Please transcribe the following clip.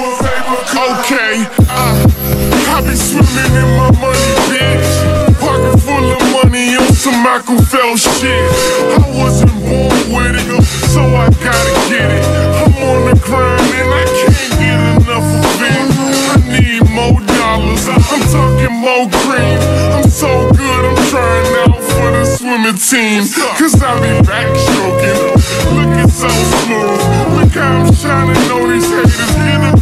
Okay, I be swimming in my money, bitch. Pocket full of money on some Michael Phelps shit. I wasn't born with it, so I gotta get it. I'm on the grind and I can't get enough of it. I need more dollars, I'm talking more cream. I'm so good, I'm trying out for the swimming team. Cause I be backstroking, looking so smooth. Look how I'm shining on these haters.